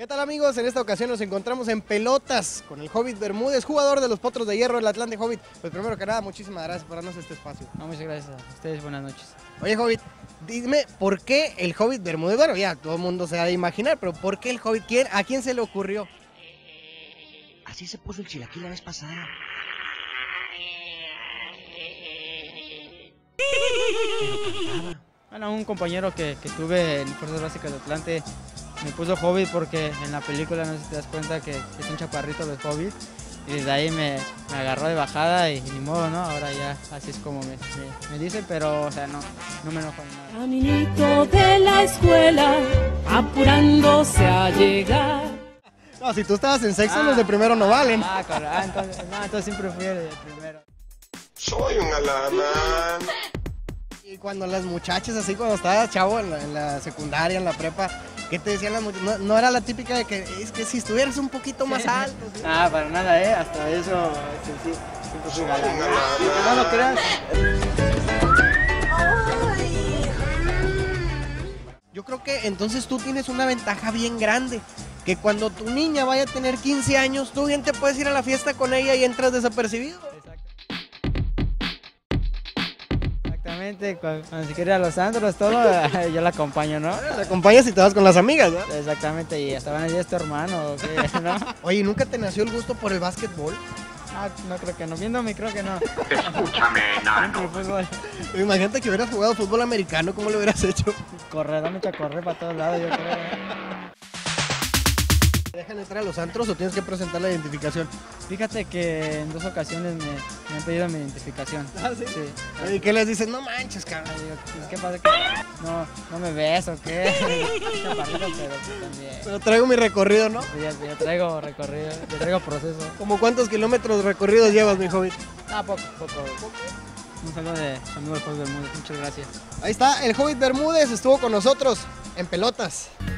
¿Qué tal, amigos? En esta ocasión nos encontramos en Pelotas con el Hobbit Bermúdez, jugador de los Potros de Hierro del Atlante. Hobbit, pues primero que nada, muchísimas gracias por darnos este espacio. No, muchas gracias a ustedes, buenas noches. Oye, Hobbit, dime, ¿por qué el Hobbit Bermúdez? Bueno, ya todo el mundo se ha de imaginar, pero ¿por qué el Hobbit? ¿A quién se le ocurrió? Así se puso el chilaquil la vez pasada. Bueno, un compañero que tuve en Fuerzas Básicas de Atlante me puso Hobbit porque en la película, no sé si te das cuenta, que es un chaparrito de Hobbit. Y desde ahí me agarró de bajada y ni modo, ¿no? Ahora ya así es como me dicen, pero o sea, no me enojo ni nada. Caminito de la escuela, apurándose a llegar. No, si tú estabas en sexto, los de primero no valen. Entonces siempre fui el de primero. Soy un alamán. Y cuando las muchachas, así cuando estabas chavo en la secundaria, en la prepa, ¿qué te decían las muchachas? No era la típica de que es que si estuvieras un poquito más alto. ¿Sí? Para nada, hasta eso, sí, siempre fui galán. No lo creas. Yo creo que entonces tú tienes una ventaja bien grande, que cuando tu niña vaya a tener 15 años, tú bien te puedes ir a la fiesta con ella y entras desapercibido. Exactamente, cuando se quiere ir a los antros, todo, yo la acompaño, ¿no? Te acompañas y te vas con las amigas, ¿no? Exactamente, y hasta van a decir, ¿es tu hermano o qué, no? Oye, ¿nunca te nació el gusto por el básquetbol? No creo que no, viéndome creo que no. Escúchame, enano. Siempre fútbol. Imagínate que hubieras jugado fútbol americano, ¿cómo lo hubieras hecho? Correr, dame a correr para todos lados, yo creo. ¿Te dejan entrar a los antros o tienes que presentar la identificación? Fíjate que en 2 ocasiones me han pedido mi identificación. ¿Ah, sí? Sí. ¿Y qué les dices? No manches, cabrón. Ay, digo, pues, ¿qué pasa? No me ves o qué. Chaparrito, pero pues también. Pero traigo mi recorrido, ¿no? Ya traigo recorrido, ya traigo proceso. ¿Cómo cuántos kilómetros recorridos llevas, mi Hobbit? Poco. Un saludo de su amigo el Hobbit Bermúdez, muchas gracias. Ahí está, el Hobbit Bermúdez estuvo con nosotros en Pelotas.